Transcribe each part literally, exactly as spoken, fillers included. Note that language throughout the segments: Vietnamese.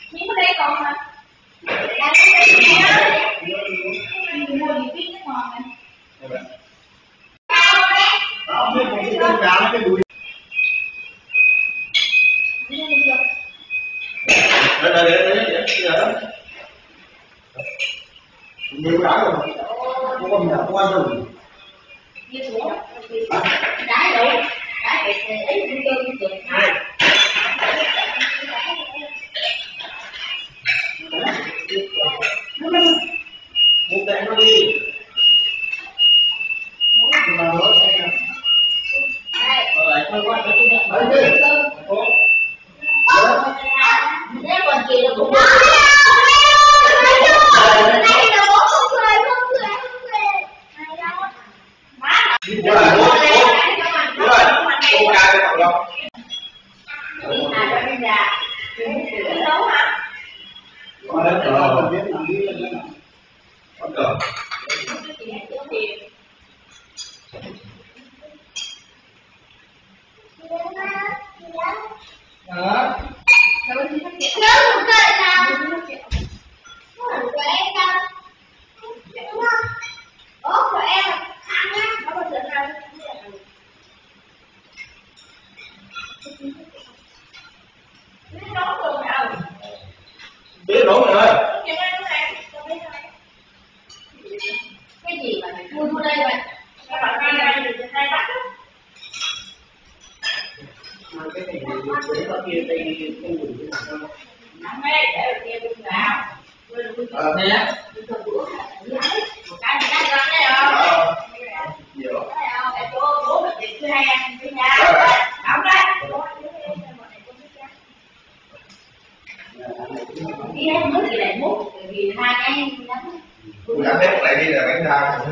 Miếng ở đây còn mà. Đây đây đây. Mua gì biết nó ngon này. Đó, cái con con gà nó cái đùi. Đây đây đây đây đây. Nhiều đá rồi. Không có nhà không ăn đâu. Như xuống. Đá đâu? Đá để ấy cũng cơ cũng được. Hai. Một đèn nó đi. Nhưng mà nó sẽ rồi thôi qua cái này. Đấy đi. Nếu còn gì là cũng Đúng rồi, đúng rồi, đúng rồi, cô ca cái cậu đâu? À, đây là cái nấu hả? Có đấy, rồi, biết làm đi lên đó. Có cờ. Đó. Đâu thì nó kẹo. Đâu một cái nào. Của em đâu? Ủa, của em ăn nhá. Nó có chuyện nào? Biết nấu rồi nào? Biết nấu rồi. Cái gì mà mày mua mua đây vậy? Các bạn hai này thì hai bắt đó. Mà cái này để ở kia đây không dùng cái nào đâu. Nắm ấy, để ở kia đừng vào. Ờ thế á. Một cái này cắt ra đấy không? Ờ. Nhiều. Thấy không? Để cô bố mình thì cứ hay ăn với nhau. Đóng đây. Đi em nước gì lại múc, vì hai cái lắm. Tôi đã biết lại đi là bánh đa.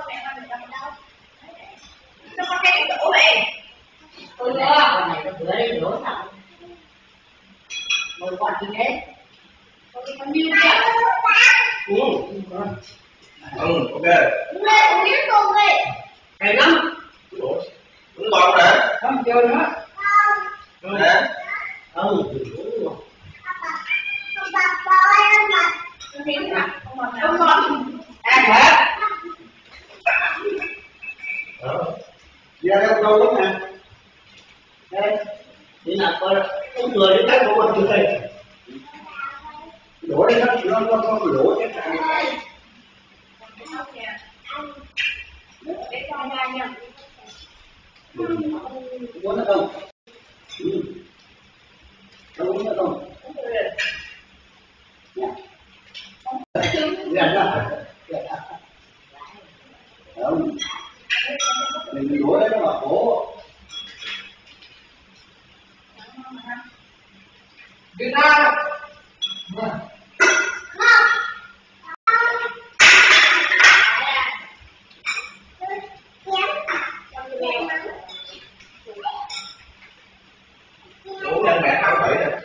Nó có cái chỗ này. Tôi chưa, con này nó bữa đây nữa sao? Một con như thế. Con đi con như thế. Ừ. Ừ, ok. Uống lên, uống miếng cùng đi. Hay lắm. Ủa, uống ngon hả? Không chơi nữa. Không. Hả? Ừ, uống luôn. Không ngon. Ăn hả? Đó. Giờ đâu đâu lắm nè. Đây. Đi nào coi uống người đến cái của mình chơi. Đổ đi nó nó nó nó đổ cái này. Để cho ra nha. Uống nó không? Ừ. Đâu uống nó không? Dạ dạ. Không. Mình đổ đấy nó mà khổ. Đi ra. Ủa nhân mẹ không phải nè.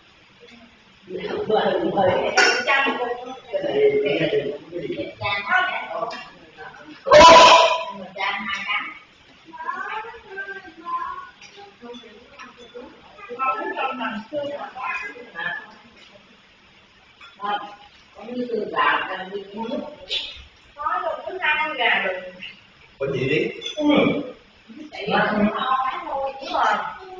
Có như từ gà ra đi nước. Có rồi, cứ hai ăn gà rồi. Có gì đi? Ừ. Tại vì nó to quá thôi, đúng rồi.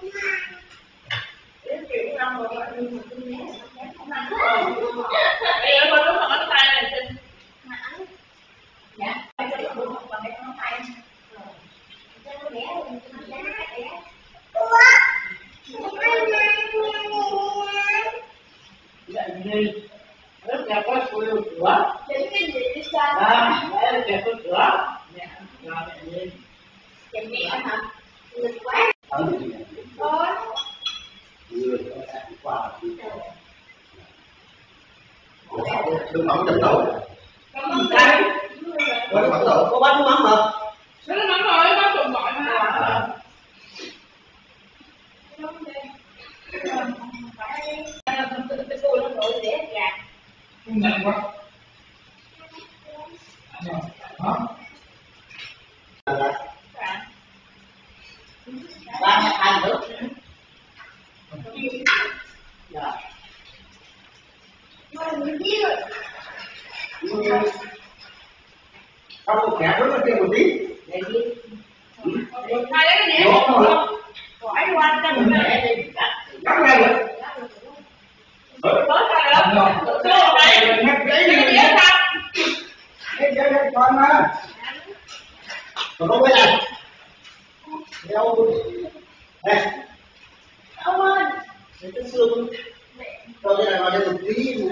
Đến kiểu năm rồi mà đi một cái nhé, không ăn rồi. Bây giờ con đúng là ngón tay này xin. Mà ăn. Dạ, bây giờ đúng là còn cái ngón tay. Cho nó bé lên, cho nó bé bé. Dậy đi. Rất là có sữa cửa. Đến cái gì đi xa. À, đấy là có sữa. Mẹ ăn rồi mẹ lên. Chạy mẹ hả? Lực quá. Ừ. Thôi. Người có sẵn quà. Đừng mắm chấm đầu. Cảm ơn thầy. Có mắm đầu. Có bánh mắm hả? Nó nóng rồi, nó trộn gọi mà. À. Không nhận quá. Hả? Ba nhà ăn nữa. Dạ. kẹp rất là kia một tí. Hai cái này hỏi qua cho mình Cắm ngay rồi. có sao đâu có này Cái cái gì đó sao cái cái cái con mà. Còn có cái này. Đeo. Đây. ông ơi Cái cái xương. Cho cái này vào đây một tí nè.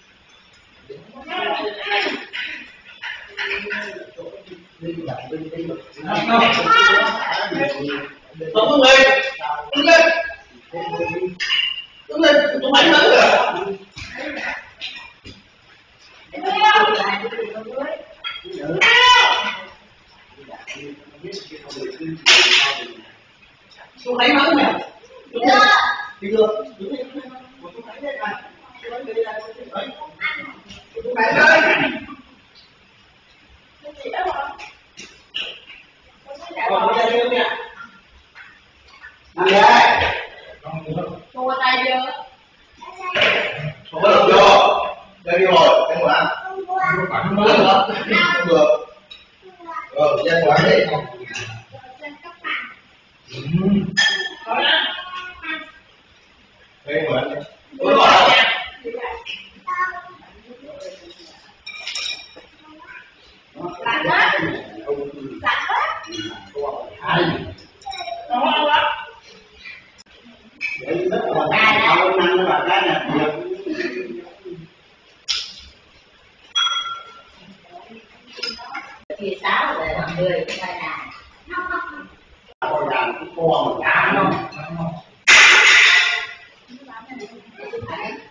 Không có người. Đứng lên. Đứng lên, tụi mày tới rồi. Tụi mày mắng nè. Đi được. Đứng lên. Tụi mày đây này. Tụi mày đây. Còn bây giờ nè. Nằm đây. mua tay chưa Không có được vô. Đây đi rồi, em quản. Không được. Không được. Rồi, em quản đi. Đây quản. Đúng rồi. lạnh quá lạnh quá Đúng không? Để rất là đa tạo năng nó là đa đặc biệt. kia sáu rồi mọi người coi là Con đàn cái con mà cá nó.